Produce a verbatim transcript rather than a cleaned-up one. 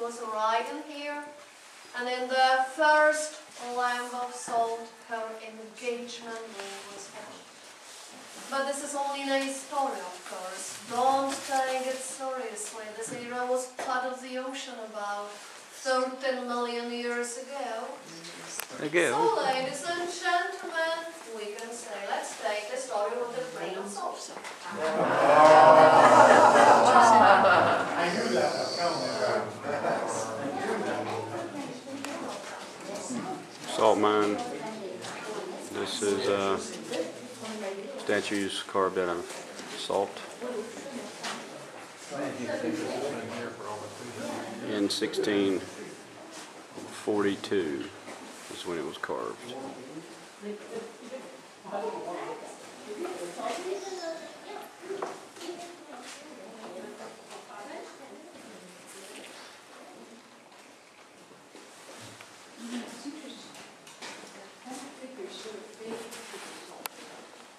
was riding here, and in the first lamp of salt, her engagement ring was found. But this is only a story, of course. Don't take it seriously. This era was part of the ocean about thirteen million years ago. Ago. So, ladies and gentlemen, we can say, let's take the story with a grain of salt. I knew that was coming. Salt mine. This is uh, statues carved out of salt in sixteen forty-two is when it was carved.